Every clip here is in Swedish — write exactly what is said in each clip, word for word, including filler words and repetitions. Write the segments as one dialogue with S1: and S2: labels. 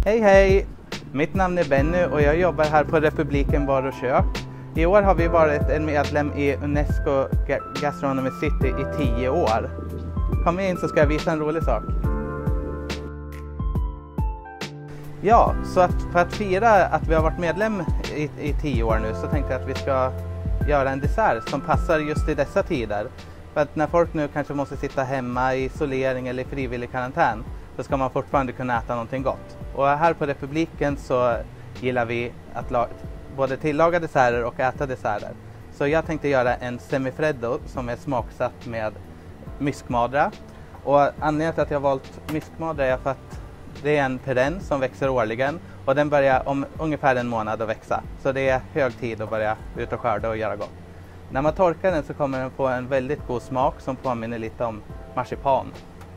S1: Hej hej! Mitt namn är Benny och jag jobbar här på Republiken Bar och Kök. I år har vi varit en medlem i UNESCO Gastronomy City i tio år. Kom in så ska jag visa en rolig sak. Ja, så att för att fira att vi har varit medlem i, i tio år nu så tänkte jag att vi ska göra en dessert som passar just i dessa tider. För att när folk nu kanske måste sitta hemma i isolering eller i frivillig karantän så ska man fortfarande kunna äta någonting gott. Och här på Republiken så gillar vi att la- både tillaga desserter och äta desserter. Så jag tänkte göra en semifreddo som är smaksatt med myskmadra. Och anledningen till att jag har valt myskmadra är för att det är en perenn som växer årligen och den börjar om ungefär en månad att växa. Så det är hög tid att börja ut och skörda och göra gott. När man torkar den så kommer den få en väldigt god smak som påminner lite om marsipan.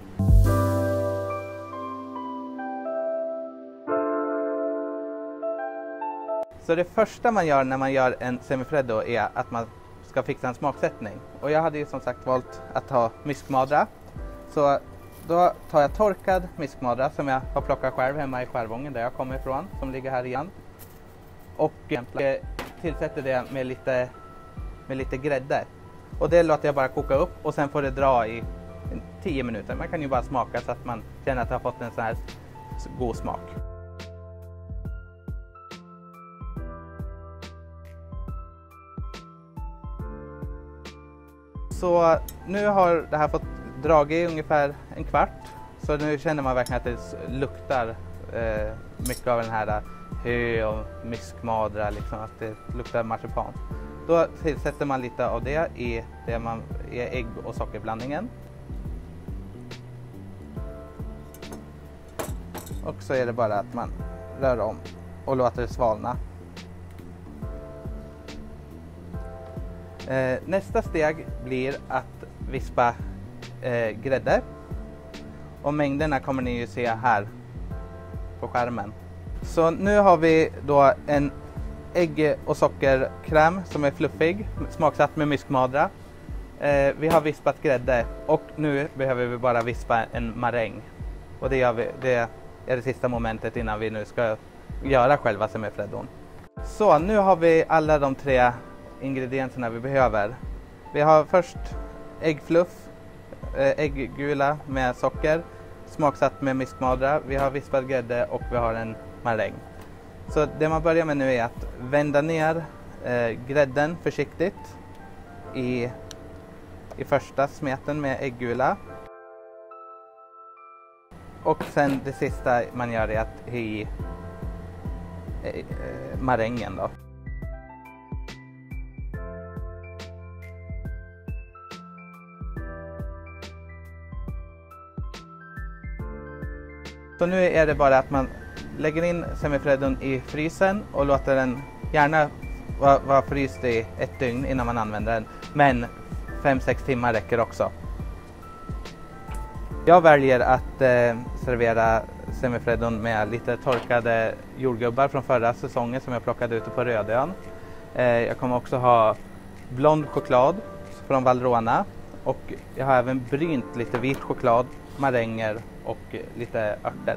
S1: Så det första man gör när man gör en semifreddo är att man ska fixa en smaksättning. Och jag hade ju som sagt valt att ta myskmadra. Så då tar jag torkad myskmadra som jag har plockat själv hemma i Skärvången där jag kommer ifrån, som ligger här igen. Och tillsätter det med lite, med lite grädde. Och det låter jag bara koka upp och sen får det dra i tio minuter. Man kan ju bara smaka så att man känner att det har fått en sån här god smak. Så nu har det här fått drag i ungefär en kvart. Så nu känner man verkligen att det luktar eh, mycket av den här hö och myskmadra, liksom, att det luktar marsipan. Då tillsätter man lite av det i, det man, i ägg- och sockerblandningen. Och så är det bara att man rör om och låter det svalna. Eh, nästa steg blir att vispa eh, grädde. Och mängderna kommer ni ju se här på skärmen. Så nu har vi då en ägg- och sockerkräm som är fluffig, smaksatt med myskmadra. Eh, vi har vispat grädde och nu behöver vi bara vispa en maräng. Och det, gör vi, det är det sista momentet innan vi nu ska göra själva semifreddon. Så nu har vi alla de tre ingredienserna vi behöver. Vi har först äggfluff, ägggula med socker, smaksatt med myskmadra, vi har vispad grädde och vi har en maräng. Så det man börjar med nu är att vända ner eh, grädden försiktigt i, i första smeten med ägggula. Och sen det sista man gör är att i eh, marängen då. Så nu är det bara att man lägger in semifreddon i frysen och låter den gärna vara, vara fryst i ett dygn innan man använder den. Men fem sex timmar räcker också. Jag väljer att eh, servera semifreddon med lite torkade jordgubbar från förra säsongen som jag plockade ute på Rödön. Eh, jag kommer också ha blond choklad från Valrhona. Och jag har även brynt lite vit choklad, maränger och lite örter.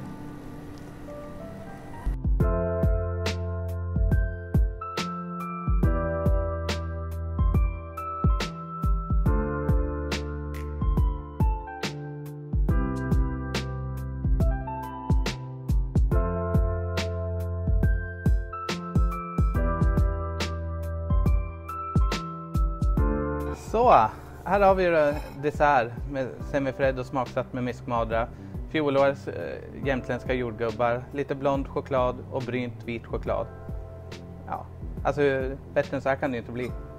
S1: Så, här har vi dessert med semifreddo smaksatt med myskmadra, fjolårets äh, jämtländska jordgubbar, lite blond choklad och brynt vit choklad. Ja, alltså bättre än så här kan det ju inte bli.